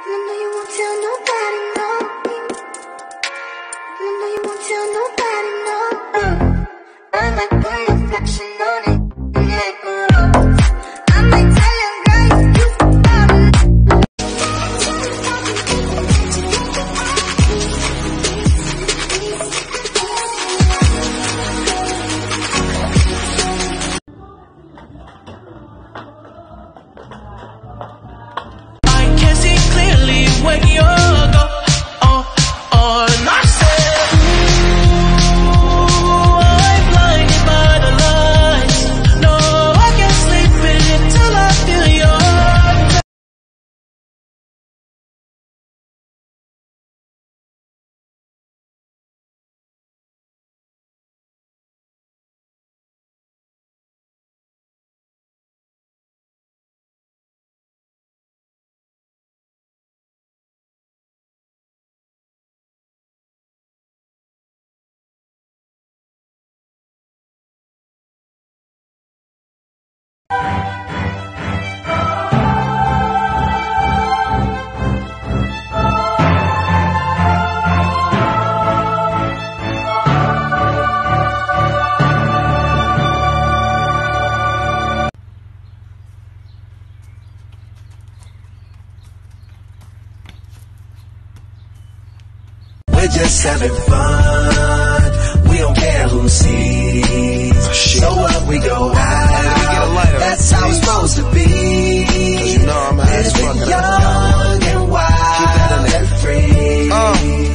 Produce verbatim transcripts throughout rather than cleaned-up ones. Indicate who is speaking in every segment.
Speaker 1: We're just having fun. We don't care who sees. So what, we go out. That's how it's supposed to be. Cause you know I'm high as fuck. Young and wild and free. Uh.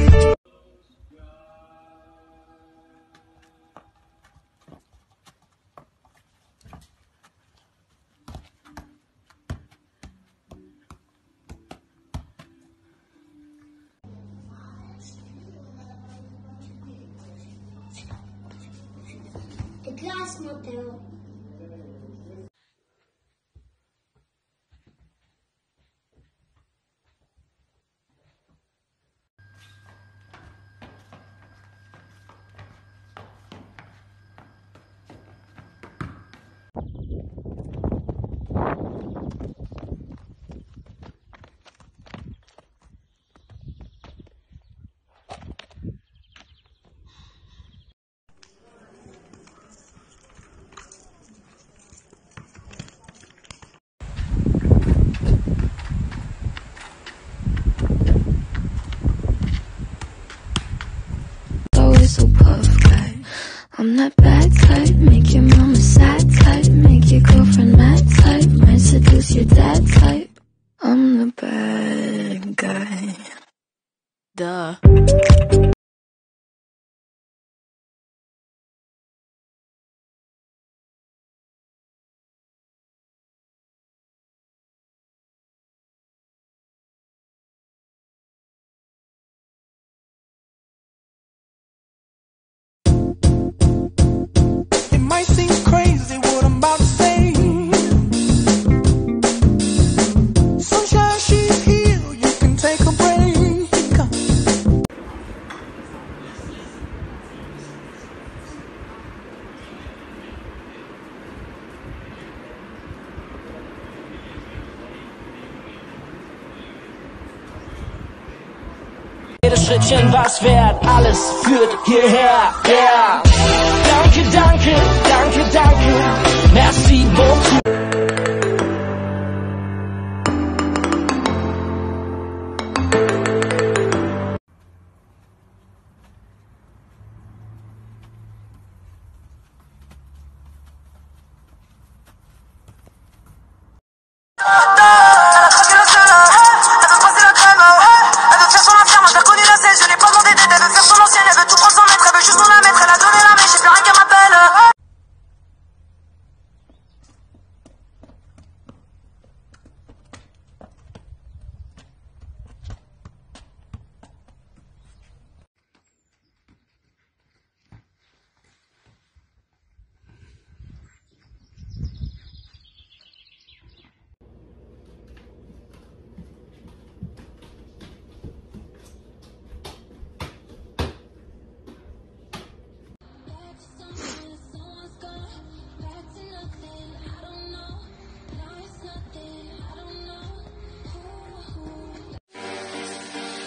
Speaker 2: The glass motel.
Speaker 3: So puff guy, I'm that bad type. Make your mama sad type. Make your girlfriend mad type. Might seduce your dad type. I'm the bad guy. Duh.
Speaker 4: Jedes Schrittchen was wert, alles führt hierher, yeah. Danke, danke, danke, danke, merci beaucoup.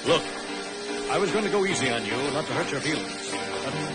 Speaker 5: Look, I was going to go easy on you, not to hurt your feelings. But